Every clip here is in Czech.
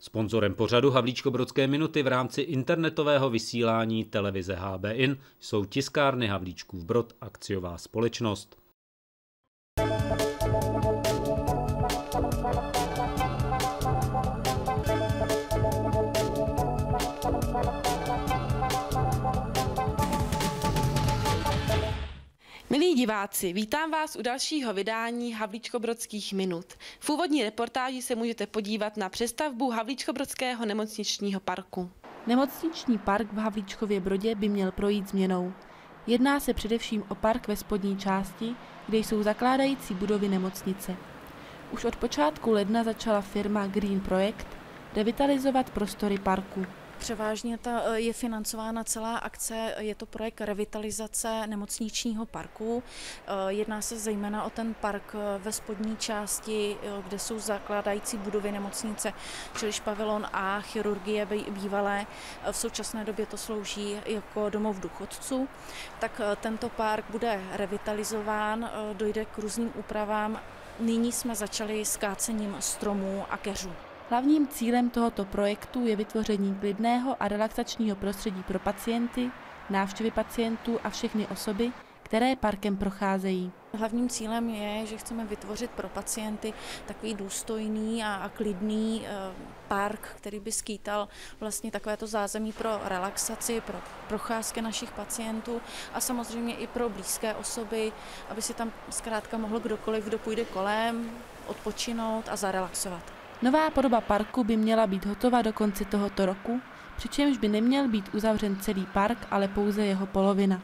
Sponzorem pořadu Havlíčkobrodské minuty v rámci internetového vysílání televize HBIN jsou Tiskárny Havlíčkův Brod, akciová společnost. Milí diváci, vítám vás u dalšího vydání Havlíčkobrodských minut. V úvodní reportáži se můžete podívat na přestavbu Havlíčkobrodského nemocničního parku. Nemocniční park v Havlíčkově Brodě by měl projít změnou. Jedná se především o park ve spodní části, kde jsou zakládající budovy nemocnice. Už od počátku ledna začala firma Green Projekt revitalizovat prostory parku. Převážně je financována celá akce, je to projekt revitalizace nemocničního parku. Jedná se zejména o ten park ve spodní části, kde jsou zakládající budovy nemocnice, čili pavilon A, chirurgie bývalé. V současné době to slouží jako domov důchodců. Tak tento park bude revitalizován, dojde k různým úpravám. Nyní jsme začali s kácením stromů a keřů. Hlavním cílem tohoto projektu je vytvoření klidného a relaxačního prostředí pro pacienty, návštěvy pacientů a všechny osoby, které parkem procházejí. Hlavním cílem je, že chceme vytvořit pro pacienty takový důstojný a klidný park, který by skýtal vlastně takovéto zázemí pro relaxaci, pro procházky našich pacientů a samozřejmě i pro blízké osoby, aby si tam zkrátka mohl kdokoliv, kdo půjde kolem, odpočinout a zarelaxovat. Nová podoba parku by měla být hotova do konce tohoto roku, přičemž by neměl být uzavřen celý park, ale pouze jeho polovina.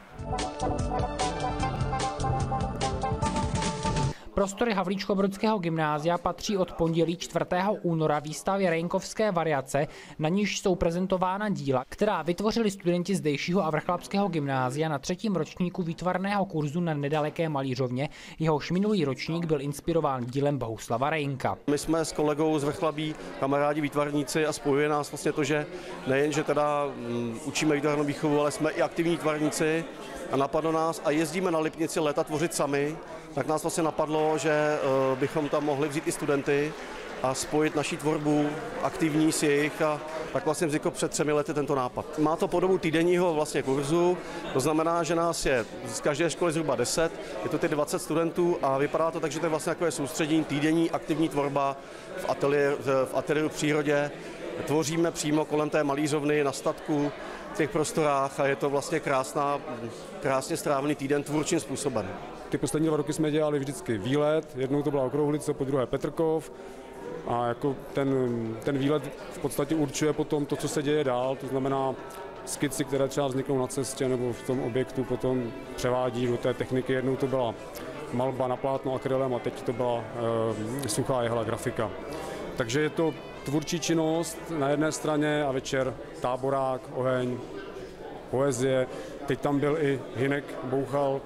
Prostory Havlíčkobrodského gymnázia patří od pondělí 4. února výstavě Rejnkovské variace, na níž jsou prezentována díla, která vytvořili studenti zdejšího a vrchlabského gymnázia na 3. ročníku výtvarného kurzu na nedaleké Malířovně, jehož minulý ročník byl inspirován dílem Bohuslava Rejnka. My jsme s kolegou z Vrchlabí kamarádi výtvarníci a spojuje nás vlastně to, že nejen, že teda učíme výtvarnou výchovu, ale jsme i aktivní výtvarníci a napadlo nás a jezdíme na Lipnici léta tvořit sami, tak nás vlastně napadlo, že bychom tam mohli vzít i studenty a spojit naši tvorbu aktivní s jejich a tak vlastně vznikl před 3 lety tento nápad. Má to podobu týdenního vlastně kurzu, to znamená, že nás je z každé školy zhruba 10, je to ty 20 studentů a vypadá to tak, že to je vlastně takové soustředění, týdenní aktivní tvorba v ateliéru v přírodě. Tvoříme přímo kolem té Malířovny na statku v těch prostorách a je to vlastně krásně strávený týden tvůrčím způsobem. Ty poslední 2 roky jsme dělali vždycky výlet, jednou to byla Okrouhlice, po druhé Petrkov a jako ten výlet v podstatě určuje potom to, co se děje dál, to znamená skici, které třeba vzniknou na cestě nebo v tom objektu, potom převádí do té techniky. Jednou to byla malba na plátno akrylem a teď to byla suchá jehla grafika. Takže je to tvůrčí činnost na jedné straně a večer táborák, oheň, poezie. Teď tam byl i Hynek Bouchal,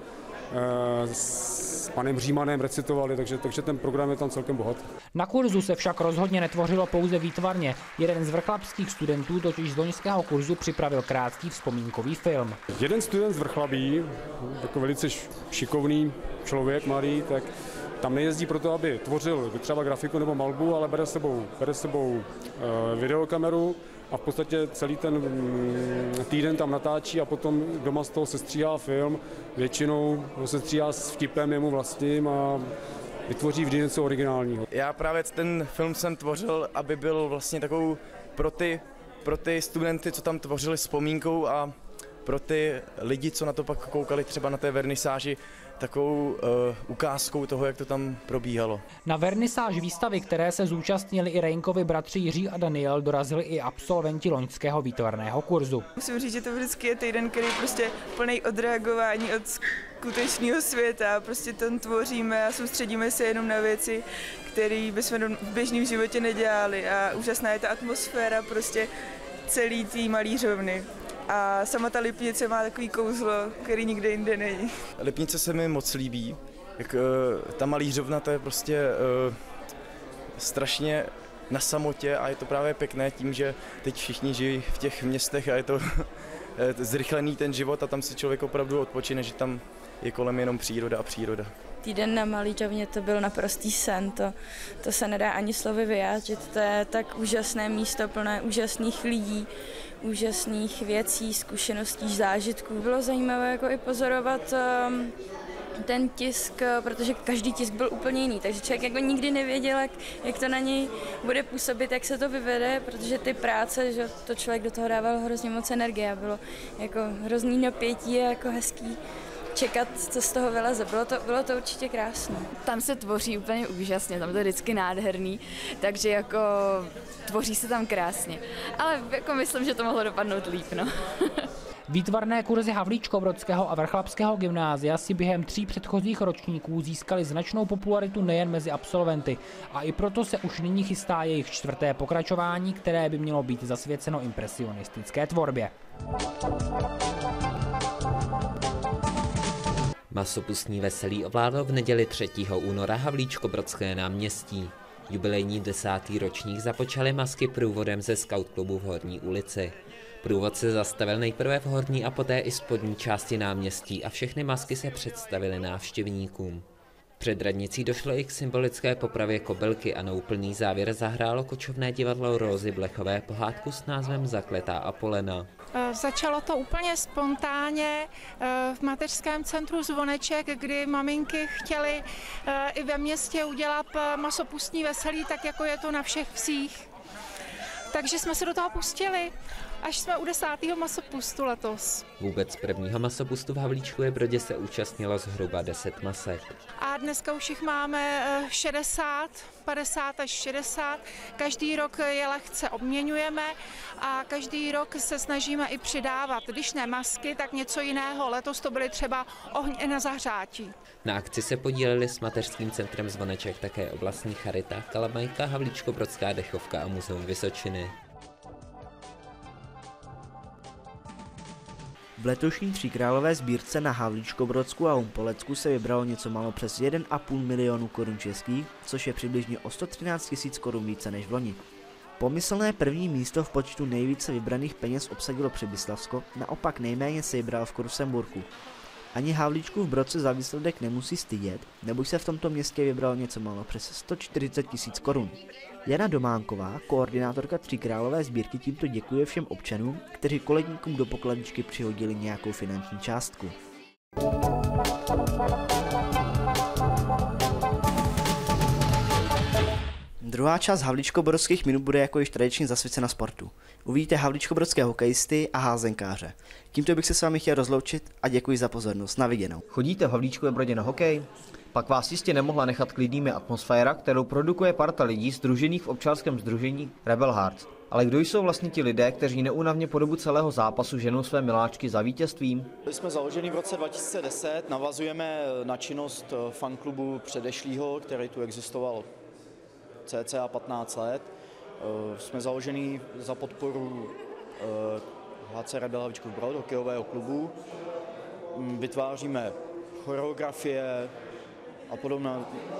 s panem Římanem recitovali, takže ten program je tam celkem bohatý. Na kurzu se však rozhodně netvořilo pouze výtvarně. Jeden z vrchlabských studentů totiž z loňského kurzu připravil krátký vzpomínkový film. Jeden student z Vrchlabí, jako velice šikovný člověk, mladý, tak tam nejezdí proto, aby tvořil třeba grafiku nebo malbu, ale bere sebou videokameru a v podstatě celý ten týden tam natáčí a potom doma z toho sestříhá film. Většinou ho sestříhá s vtipem jemu vlastním a vytvoří vždy něco originálního. Já právě ten film jsem tvořil, aby byl vlastně takovou pro ty studenty, co tam tvořili vzpomínkou a pro ty lidi, co na to pak koukali třeba na té vernisáži, takovou ukázkou toho, jak to tam probíhalo. Na vernisáž výstavy, které se zúčastnili i Rejnkovi bratři Jiří a Daniel, dorazili i absolventi loňského výtvarného kurzu. Musím říct, že to vždycky je týden, který prostě plný odreagování od skutečného světa. Prostě tam tvoříme a soustředíme se jenom na věci, které bychom v běžném životě nedělali. A úžasná je ta atmosféra prostě celý té Malířovny. A sama ta Lipnice má takový kouzlo, který nikde jinde není. Lipnice se mi moc líbí. Jak, ta Malířovna, to je prostě strašně na samotě a je to právě pěkné tím, že teď všichni žijí v těch městech a je to zrychlený ten život a tam si člověk opravdu odpočine, že tam je kolem jenom příroda a příroda. Týden na Malíčovně to byl naprostý sen, to se nedá ani slovy vyjádřit, to je tak úžasné místo plné úžasných lidí, úžasných věcí, zkušeností, zážitků. Bylo zajímavé jako i pozorovat ten tisk, protože každý tisk byl úplně jiný, takže člověk jako nikdy nevěděl, jak to na něj bude působit, jak se to vyvede, protože ty práce, že to člověk do toho dával hrozně moc energie a bylo jako hrozný napětí a jako hezký čekat, co z toho vyleze. Bylo to určitě krásné. Tam se tvoří úplně úžasně, tam to je vždycky nádherný, takže jako tvoří se tam krásně. Ale jako myslím, že to mohlo dopadnout líp, no. Výtvarné kurzy Havlíčkobrodského a Vrchlabského gymnázia si během 3 předchozích ročníků získaly značnou popularitu nejen mezi absolventy a i proto se už nyní chystá jejich 4. pokračování, které by mělo být zasvěceno impresionistické tvorbě. Masopustní veselí ovládlo v neděli 3. února Havlíčkobrodské náměstí. Jubilejní 10. ročník započaly masky průvodem ze Scout klubu v Horní ulici. Průvod se zastavil nejprve v horní a poté i spodní části náměstí a všechny masky se představily návštěvníkům. Před radnicí došlo i k symbolické popravě kobylky a na úplný závěr zahrálo kočovné divadlo Rózy Blechové pohádku s názvem Zakletá Apolena. Začalo to úplně spontánně v mateřském centru Zvoneček, kdy maminky chtěly i ve městě udělat masopustní veselí, tak jako je to na všech vsích. Takže jsme se do toho pustili, až jsme u 10. masopustu letos. Vůbec prvního masopustu v Havlíčkově Brodě se účastnilo zhruba 10 masek. A dneska už jich máme 60, 50 až 60. Každý rok je lehce obměňujeme a každý rok se snažíme i přidávat. Když ne masky, tak něco jiného. Letos to byly třeba ohně na zahřátí. Na akci se podíleli s mateřským centrem Zvoneček také oblastní charita, Kalamajka, Havlíčkobrodská dechovka a Muzeum Vysočiny. V letošní tříkrálové sbírce na Havlíčkobrodsku a Humpolecku se vybralo něco málo přes 1,5 milionu korun českých, což je přibližně o 113 000 korun více než v loni. Pomyslné první místo v počtu nejvíce vybraných peněz obsadilo Přibyslavsko, naopak nejméně se vybral v Krusemburku. Ani Havlíčkův Brod se za výsledek nemusí stydět, neboť se v tomto městě vybralo něco málo přes 140 000 korun. Jana Dománková, koordinátorka tříkrálové sbírky, tímto děkuje všem občanům, kteří koledníkům do pokladničky přihodili nějakou finanční částku. Druhá část Havlíčkobrodských minut bude jako již tradičně zasvěcena sportu. Uvidíte havlíčkobrodské hokejisty a házenkáře. Tímto bych se s vámi chtěl rozloučit a děkuji za pozornost. Na viděnou. Chodíte v Havlíčkově Brodě na hokej? Pak vás jistě nemohla nechat klidnými atmosféra, kterou produkuje parta lidí sdružených v občanském sdružení Rebel Hearts. Ale kdo jsou vlastně ti lidé, kteří neúnavně po dobu celého zápasu ženou své miláčky za vítězstvím? Byli jsme založeni v roce 2010, navazujeme na činnost fanklubu předešlýho, který tu existoval cca 15 let. Jsme založeni za podporu HC Rebel Havlíčkův Brod, hokejového klubu. Vytváříme choreografie a podobně.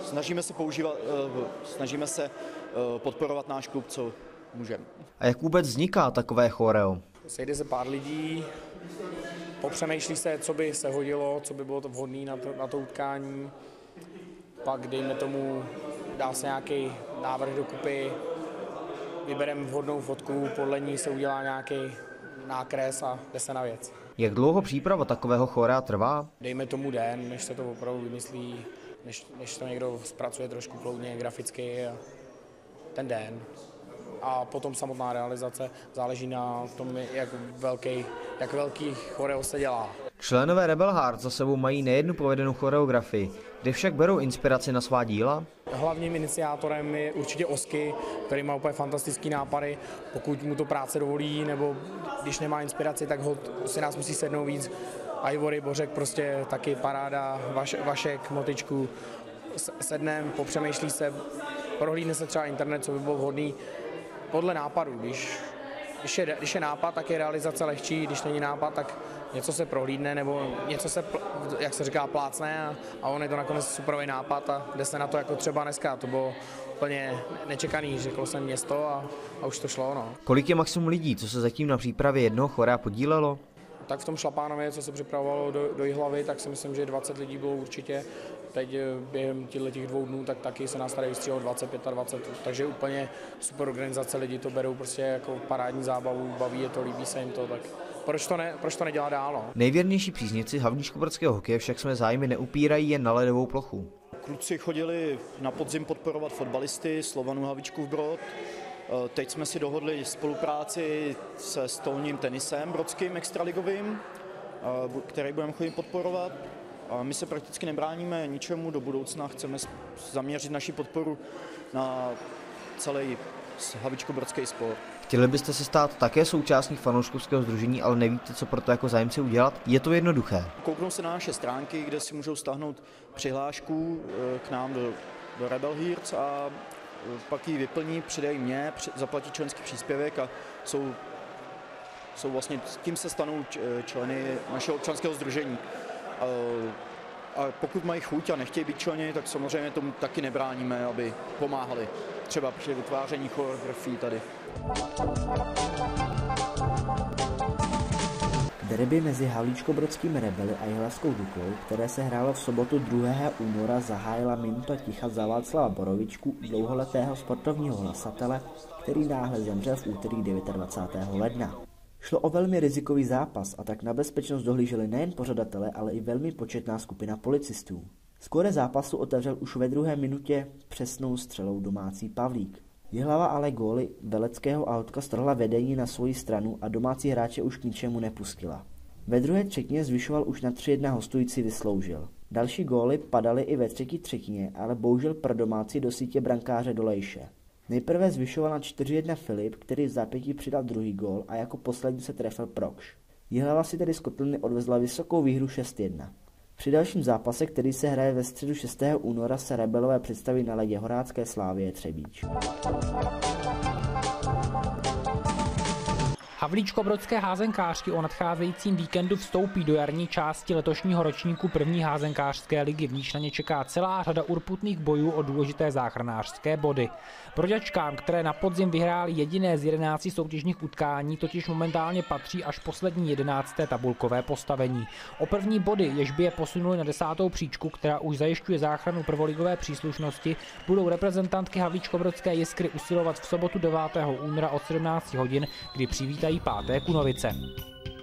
Snažíme se podporovat náš klub, co můžeme. A jak vůbec vzniká takové choreo? Sejde se pár lidí, popřemýšlí se, co by se hodilo, co by bylo to vhodné na to utkání. Pak dejme tomu, dá se nějaký návrh dokupy, vybereme vhodnou fotku, podle ní se udělá nějaký nákres a jde se na věc. Jak dlouho příprava takového chorea trvá? Dejme tomu den, než se to opravdu vymyslí, než to někdo zpracuje trošku kloudně graficky, ten den. A potom samotná realizace záleží na tom, jak velký choreo se dělá. Členové Rebel Hearts za sebou mají nejednu povedenou choreografii, kde však berou inspiraci na svá díla. Hlavním iniciátorem je určitě Osky, který má úplně fantastický nápady. Pokud mu to práce dovolí, nebo když nemá inspiraci, tak si nás musí sednout víc. Ivory, Bořek, prostě taky paráda, Vašek, Motičku. Sednem, popřemýšlí se, prohlídne se třeba internet, co by bylo vhodný podle nápadu. Když je nápad, tak je realizace lehčí, když není nápad, tak něco se prohlídne nebo něco se, jak se říká, plácne a on je to nakonec superový nápad a jde se na to jako třeba dneska. To bylo úplně nečekaný, řekl jsem město a už to šlo. No. Kolik je maximum lidí, co se zatím na přípravě jednoho chorea podílelo? Tak v tom Šlapánově, co se připravovalo do Jihlavy, tak si myslím, že 20 lidí bylo určitě. Teď během těch 2 dnů tak taky se nás tady vystříhalo 25, takže úplně super organizace, lidi to berou prostě jako parádní zábavu, baví je to, líbí se jim to, tak proč to nedělat dál? No? Nejvěrnější příznivci havlíčkobrodského hokeje však své zájmy neupírají jen na ledovou plochu. Kluci chodili na podzim podporovat fotbalisty Slovanu Havlíčkův Brod. Teď jsme si dohodli spolupráci se stolním tenisem brodským extraligovým, který budeme chodit podporovat. A my se prakticky nebráníme ničemu do budoucna, chceme zaměřit naši podporu na celý havlíčkobrodský sport. Chtěli byste se stát také součástí fanouškovského sdružení, ale nevíte, co pro to jako zájemci udělat? Je to jednoduché. Kouknou se na naše stránky, kde si můžou stáhnout přihlášku k nám do Rebel Hearts a pak ji vyplní, přidají mě, zaplatí členský příspěvek a jsou vlastně, tím se stanou členy našeho občanského sdružení. A pokud mají chuť a nechtějí být členy, tak samozřejmě tomu taky nebráníme, aby pomáhali. Třeba při vytváření choreografií tady. Derby mezi havlíčkobrodskými Rebely a Jihlavskou Duklou, které se hrálo v sobotu 2. února, zahájila minuta ticha za Václava Borovičku, dlouholetého sportovního hlasatele, který náhle zemřel v úterý 29. ledna. Šlo o velmi rizikový zápas a tak na bezpečnost dohlíželi nejen pořadatelé, ale i velmi početná skupina policistů. Skóre zápasu otevřel už ve 2. minutě přesnou střelou domácí Pavlík. Jihlava ale góly Veleckého a Hotka strhla vedení na svoji stranu a domácí hráče už k ničemu nepustila. Ve druhé třetině zvyšoval už na 3-1 hostující Vysloužil. Další góly padaly i ve třetí třetině, ale bohužel pro domácí do sítě brankáře Dolejše. Nejprve zvyšoval na 4-1 Filip, který v zápětí přidal druhý gól a jako poslední se trefil Prokš. Jihlava si tedy z kotliny odvezla vysokou výhru 6-1. Při dalším zápase, který se hraje ve středu 6. února, se Rebelové představí na ledě Horácké Slávie Třebíč. Havlíčkobrodské házenkářky o nadcházejícím víkendu vstoupí do jarní části letošního ročníku první házenkářské ligy, v níž na ně čeká celá řada urputných bojů o důležité záchranářské body. Broďačkám, které na podzim vyhrály jediné z 11 soutěžních utkání, totiž momentálně patří až poslední 11. tabulkové postavení. O první body, jež by je posunuli na 10. příčku, která už zajišťuje záchranu prvoligové příslušnosti, budou reprezentantky Havlíčkobrodské Jiskry usilovat v sobotu 9. února od 17 hodin, kdy přivítají 5. Kunovice.